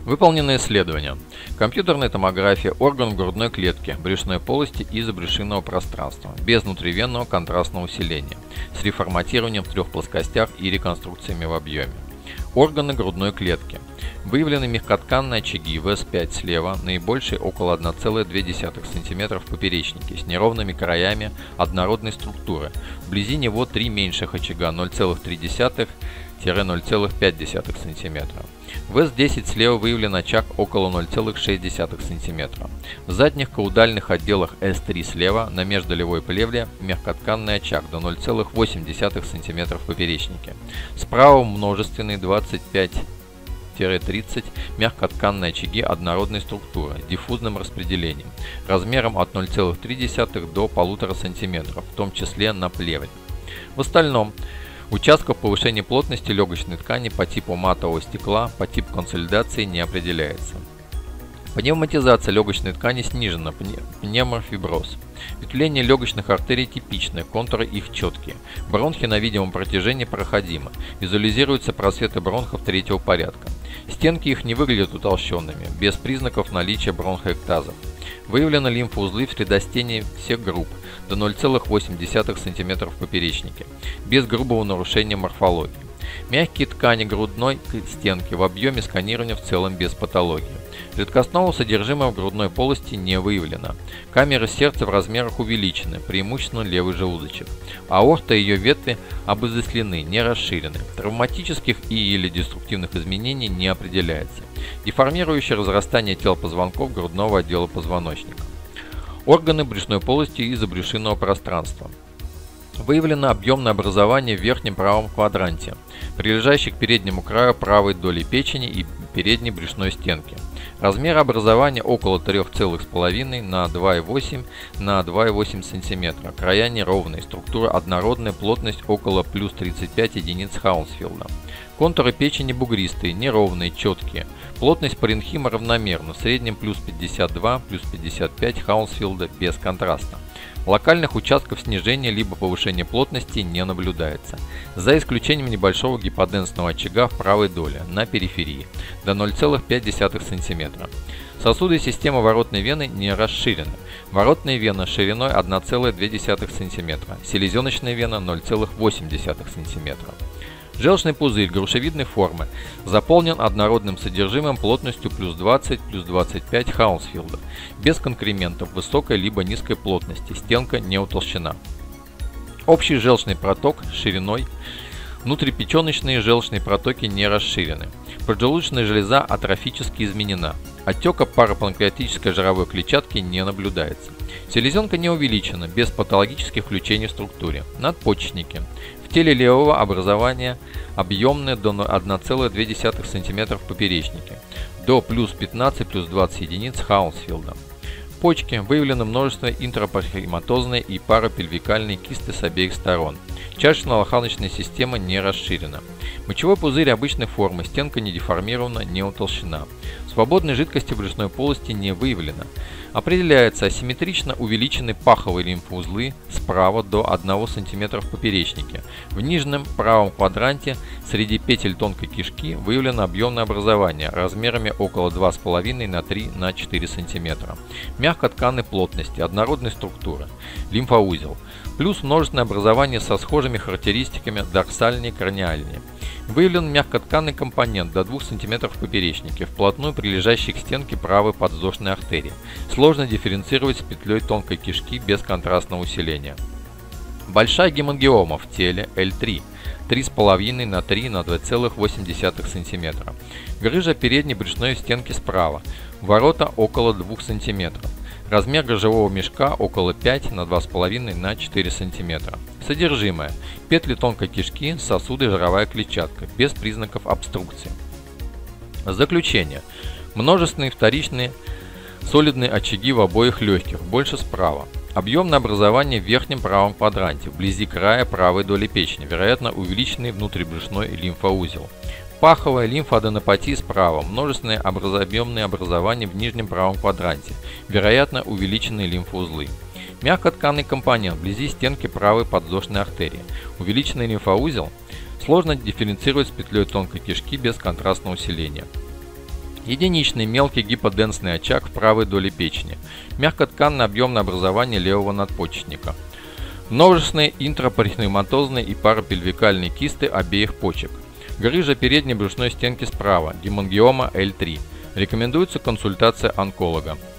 Выполнено исследование. Компьютерная томография органов грудной клетки, брюшной полости и забрюшинного пространства, без внутривенного контрастного усиления, с реформатированием в 3 плоскостях и реконструкциями в объеме. Органы грудной клетки. Выявлены мягкотканные очаги ВС5 слева, наибольшие около 1,2 см в поперечнике, с неровными краями однородной структуры. Вблизи него 3 меньших очага 0,3–0,5 см. В ВС10 слева выявлен очаг около 0,6 см. В задних каудальных отделах С3 слева на междолевой плевре мягкотканный очаг до 0,8 см в поперечнике. Справа множественные 25–30 мягкотканные очаги однородной структуры, диффузным распределением, размером от 0,3 до 1,5 см, в том числе на плевре. В остальном, участков повышения плотности легочной ткани по типу матового стекла, по типу консолидации не определяется. Пневматизация легочной ткани снижена, пневмофиброз. Ветвление легочных артерий типичное, контуры их четкие. Бронхи на видимом протяжении проходимы. Визуализируются просветы бронхов 3-го порядка. Стенки их не выглядят утолщенными, без признаков наличия бронхоэктазов. Выявлены лимфоузлы в средостении всех групп до 0,8 см в поперечнике, без грубого нарушения морфологии. Мягкие ткани грудной стенки в объеме сканирования в целом без патологии. Жидкостного содержимого в грудной полости не выявлено. Камеры сердца в размерах увеличены, преимущественно левый желудочек. Аорта и ее ветви обозаслены, не расширены. Травматических и/или деструктивных изменений не определяется. Деформирующее разрастание тел позвонков грудного отдела позвоночника. Органы брюшной полости и забрюшинного пространства. Выявлено объемное образование в верхнем правом квадранте, прилежащий к переднему краю правой доли печени и передней брюшной стенки. Размер образования около 3,5 на 2,8 на 2,8 см. Края неровные, структура однородная, плотность около плюс 35 единиц Хаунсфилда. Контуры печени бугристые, неровные, четкие. Плотность паренхима равномерна, в среднем плюс 52, плюс 55 Хаунсфилда без контраста. Локальных участков снижения либо повышения плотности не наблюдается, за исключением небольшого гиподенсного очага в правой доле, на периферии, до 0,5 см. Сосуды системы воротной вены не расширены. Воротная вена шириной 1,2 см, селезеночная вена 0,8 см. Желчный пузырь грушевидной формы заполнен однородным содержимым плотностью плюс 20, плюс 25 Хаунсфилда, без конкрементов высокой либо низкой плотности, стенка не утолщена. Общий желчный проток шириной, внутрипеченочные желчные протоки не расширены. Поджелудочная железа атрофически изменена. Отека парапанкреатической жировой клетчатки не наблюдается. Селезенка не увеличена, без патологических включений в структуре. Надпочечники. В теле левого образования объемное до 1,2 см в поперечнике, до плюс 15, плюс 20 единиц Хаунсфилда. Почки. Выявлено множество интрапарахематозной и парапельвикальной кисты с обеих сторон. Чашечно-лоханочная система не расширена. Мочевой пузырь обычной формы, стенка не деформирована, не утолщена. Свободной жидкости в брюшной полости не выявлено. Определяется асимметрично увеличены паховые лимфоузлы справа до 1 см в поперечнике. В нижнем правом квадранте среди петель тонкой кишки выявлено объемное образование размерами около 2,5 на 3 на 4 см. Мягкотканной плотности, однородной структуры. Лимфоузел. Плюс множественное образование со схожими характеристиками дорсальнее и краниальнее. Выявлен мягкотканный компонент до 2 см в поперечнике, вплотную прилежащий к стенке правой подвздошной артерии. Сложно дифференцировать с петлей тонкой кишки без контрастного усиления. Большая гемангиома в теле L3, 3,5 на 3 на 2,8 см. Грыжа передней брюшной стенки справа, ворота около 2 см. Размер грыжевого мешка около 5 на 2,5 на 4 см. Содержимое. Петли тонкой кишки, сосуды, жировая клетчатка, без признаков обструкции. Заключение. Множественные вторичные солидные очаги в обоих легких, больше справа. Объемное образование в верхнем правом квадранте, вблизи края правой доли печени, вероятно увеличенный внутрибрюшной лимфоузел. Паховая лимфоаденопатия справа, множественные объемные образования в нижнем правом квадранте, вероятно увеличенные лимфоузлы. Мягкотканный компонент вблизи стенки правой подвздошной артерии, увеличенный лимфоузел, сложно дифференцировать с петлей тонкой кишки без контрастного усиления. Единичный мелкий гиподенсный очаг в правой доле печени. Мягкотканное объемное образование левого надпочечника. Множественные интрапаренхиматозные и парапельвикальные кисты обеих почек. Грыжа передней брюшной стенки справа, гемангиома L3. Рекомендуется консультация онколога.